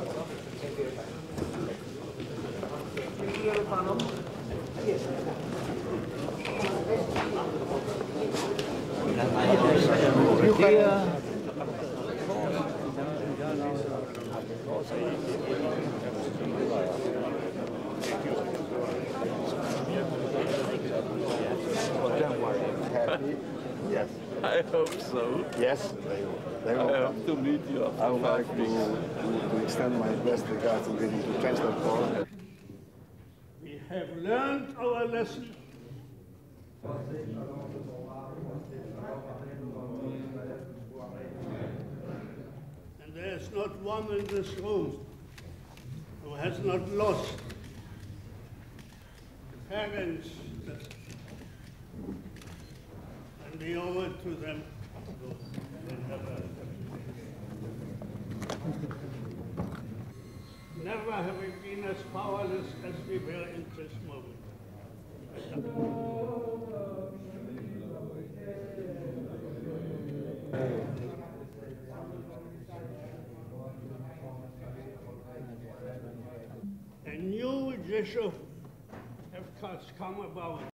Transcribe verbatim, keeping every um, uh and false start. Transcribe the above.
Happy? Yes. I hope so. Yes, they will. They will I come. hope to meet you after I would like five to, weeks. to, to extend my best regards and greetings to Chancellor Paul. We have learned our lesson. And there is not one in this room who has not lost parents, and we owe it to them. Never have we been as powerless as we were in this moment. A new gesture has come about.